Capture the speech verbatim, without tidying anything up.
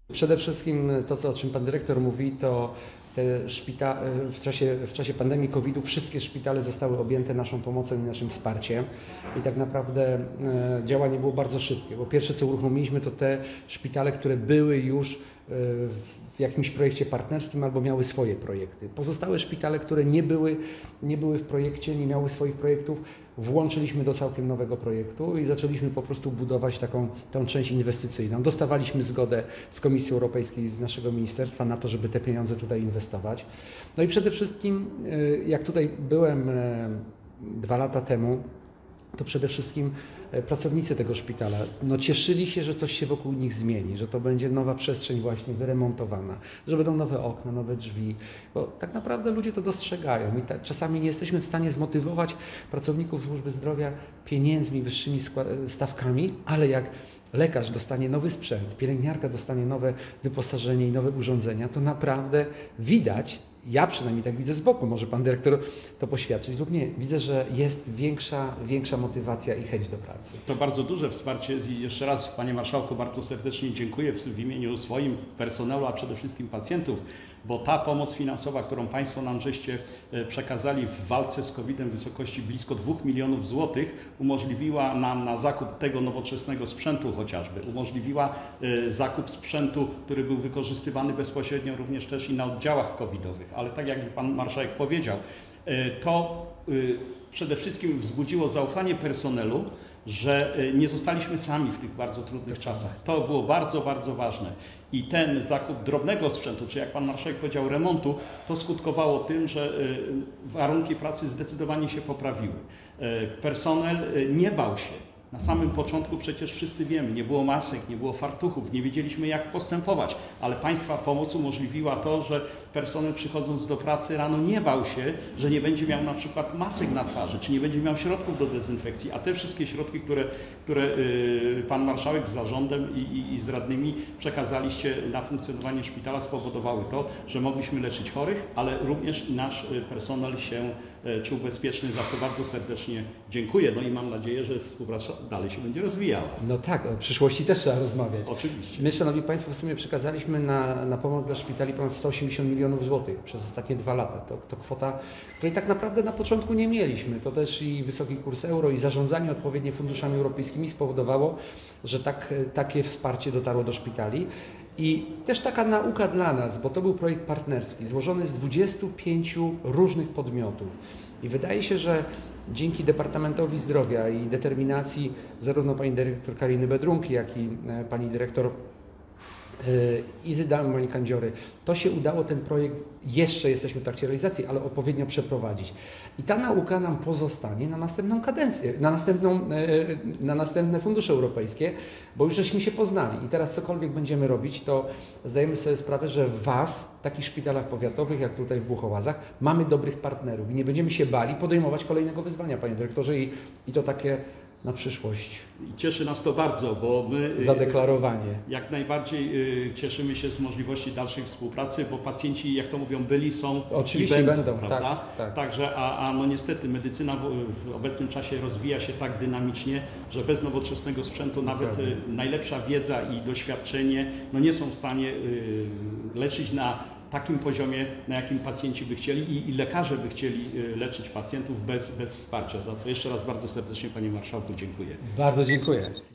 Przede wszystkim to, co, o czym Pan Dyrektor mówi, to te szpita w czasie, w czasie pandemii kowida wszystkie szpitale zostały objęte naszą pomocą i naszym wsparciem i tak naprawdę działanie było bardzo szybkie, bo pierwsze, co uruchomiliśmy, to te szpitale, które były już w jakimś projekcie partnerskim albo miały swoje projekty. Pozostałe szpitale, które nie były, nie były w projekcie, nie miały swoich projektów, włączyliśmy do całkiem nowego projektu i zaczęliśmy po prostu budować taką tą część inwestycyjną. Dostawaliśmy zgodę z Komisji Europejskiej, z naszego ministerstwa na to, żeby te pieniądze tutaj inwestować. No i przede wszystkim, jak tutaj byłem dwa lata temu, to przede wszystkim pracownicy tego szpitala no, cieszyli się, że coś się wokół nich zmieni, że to będzie nowa przestrzeń właśnie wyremontowana, że będą nowe okna, nowe drzwi, bo tak naprawdę ludzie to dostrzegają i tak, czasami nie jesteśmy w stanie zmotywować pracowników służby zdrowia pieniędzmi, wyższymi stawkami, ale jak lekarz dostanie nowy sprzęt, pielęgniarka dostanie nowe wyposażenie i nowe urządzenia, to naprawdę widać, ja przynajmniej tak widzę z boku, może Pan Dyrektor to poświadczyć lub nie, widzę, że jest większa, większa motywacja i chęć do pracy. To bardzo duże wsparcie jest i jeszcze raz Panie Marszałku bardzo serdecznie dziękuję w, w imieniu swoim personelu, a przede wszystkim pacjentów, bo ta pomoc finansowa, którą Państwo nam żeście przekazali w walce z kowidem w wysokości blisko dwóch milionów złotych umożliwiła nam na zakup tego nowoczesnego sprzętu chociażby, umożliwiła zakup sprzętu, który był wykorzystywany bezpośrednio również też i na oddziałach covidowych. Ale tak jak Pan Marszałek powiedział, to przede wszystkim wzbudziło zaufanie personelu, że nie zostaliśmy sami w tych bardzo trudnych czasach. To było bardzo, bardzo ważne. I ten zakup drobnego sprzętu, czy jak Pan Marszałek powiedział, remontu, to skutkowało tym, że warunki pracy zdecydowanie się poprawiły. Personel nie bał się. Na samym początku przecież wszyscy wiemy, nie było masek, nie było fartuchów, nie wiedzieliśmy jak postępować, ale Państwa pomoc umożliwiła to, że personel przychodząc do pracy rano nie bał się, że nie będzie miał na przykład masek na twarzy, czy nie będzie miał środków do dezynfekcji, a te wszystkie środki, które, które Pan Marszałek z zarządem i, i, i z radnymi przekazaliście na funkcjonowanie szpitala spowodowały to, że mogliśmy leczyć chorych, ale również nasz personel się czuł bezpieczny, za co bardzo serdecznie dziękuję. No i mam nadzieję, że współpraca dalej się będzie rozwijała. No tak, o przyszłości też trzeba rozmawiać. Oczywiście. My, Szanowni Państwo, w sumie przekazaliśmy na, na pomoc dla szpitali ponad sto osiemdziesiąt milionów złotych przez ostatnie dwa lata. To, to kwota, której tak naprawdę na początku nie mieliśmy. To też i wysoki kurs euro i zarządzanie odpowiednio funduszami europejskimi spowodowało, że tak, takie wsparcie dotarło do szpitali. I też taka nauka dla nas, bo to był projekt partnerski, złożony z dwudziestu pięciu różnych podmiotów. I wydaje się, że dzięki Departamentowi Zdrowia i determinacji zarówno pani dyrektor Kariny Bedrunki, jak i pani dyrektor Izy Damoń-Kandziory, to się udało ten projekt, jeszcze jesteśmy w trakcie realizacji, ale odpowiednio przeprowadzić. I ta nauka nam pozostanie na następną kadencję, na, następną, na następne fundusze europejskie, bo już żeśmy się poznali i teraz cokolwiek będziemy robić, to zdajemy sobie sprawę, że w Was, w takich szpitalach powiatowych jak tutaj w Buchowazach, mamy dobrych partnerów i nie będziemy się bali podejmować kolejnego wyzwania, Panie Dyrektorze, i, i to takie na przyszłość. I cieszy nas to bardzo, bo my zadeklarowanie. Jak najbardziej cieszymy się z możliwości dalszej współpracy, bo pacjenci, jak to mówią, byli, są oczywiście i będą, będą, prawda? Tak, tak. Także, a, a no niestety medycyna w, w obecnym czasie rozwija się tak dynamicznie, że bez nowoczesnego sprzętu nawet Dokładnie. najlepsza wiedza i doświadczenie no nie są w stanie y, leczyć na takim poziomie, na jakim pacjenci by chcieli i, i lekarze by chcieli leczyć pacjentów bez, bez wsparcia. Za co jeszcze raz bardzo serdecznie Panie Marszałku dziękuję. Bardzo dziękuję.